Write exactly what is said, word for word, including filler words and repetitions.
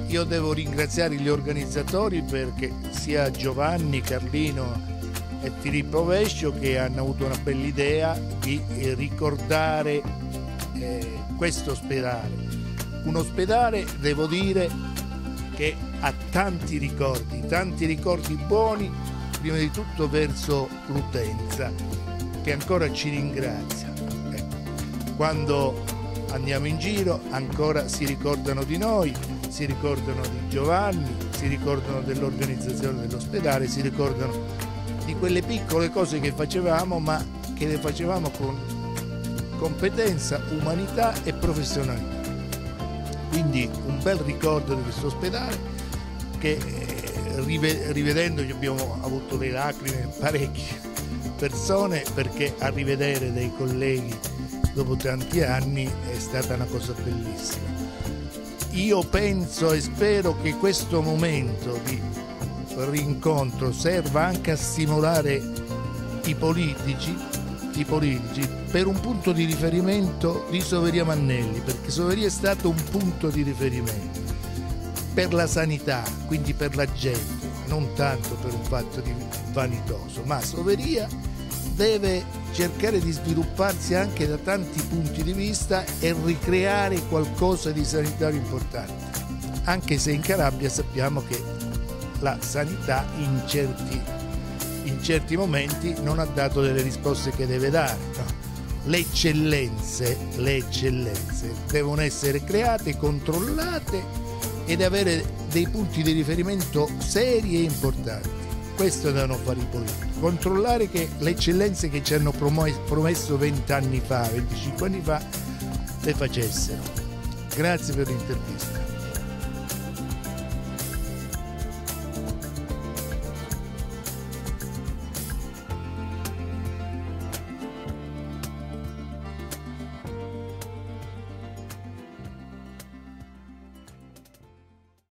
io devo ringraziare gli organizzatori, perché sia Giovanni, Carlino e Filippo Vescio che hanno avuto una bella idea di ricordare eh, questo ospedale. Un ospedale, devo dire, che ha tanti ricordi, tanti ricordi buoni, prima di tutto verso l'utenza, che ancora ci ringrazia. Ecco, quando andiamo in giro ancora si ricordano di noi, si ricordano di Giovanni, si ricordano dell'organizzazione dell'ospedale, si ricordano di quelle piccole cose che facevamo, ma che le facevamo con competenza, umanità e professionalità. Quindi un bel ricordo di questo ospedale che rivedendo abbiamo avuto le lacrime parecchie persone, perché a rivedere dei colleghi dopo tanti anni è stata una cosa bellissima. Io penso e spero che questo momento di rincontro serva anche a stimolare i politici, i politici per un punto di riferimento di Soveria Mannelli, perché Soveria è stato un punto di riferimento per la sanità, quindi per la gente, non tanto per un fatto di vanitoso, ma Soveria deve cercare di svilupparsi anche da tanti punti di vista e ricreare qualcosa di sanitario importante, anche se in Calabria sappiamo che la sanità in certi, in certi momenti non ha dato delle risposte che deve dare. No? Le eccellenze, le eccellenze devono essere create, controllate ed avere dei punti di riferimento seri e importanti. Questo devono fare i politici, controllare che le eccellenze che ci hanno promesso vent'anni fa, venticinque anni fa, le facessero. Grazie per l'intervista.